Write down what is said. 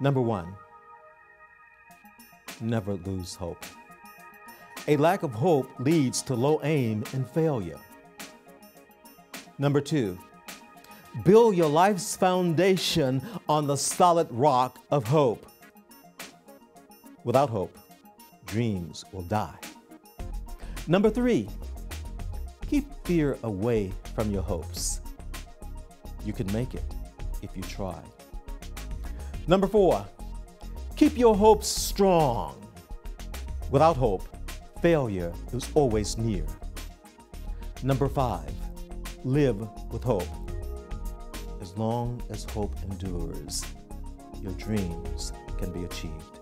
Number one, never lose hope. A lack of hope leads to low aim and failure. Number two, build your life's foundation on the solid rock of hope. Without hope, dreams will die. Number three, keep fear away from your hopes. You can make it if you try. Number four, keep your hopes strong. Without hope, failure is always near. Number five, live with hope. As long as hope endures, your dreams can be achieved.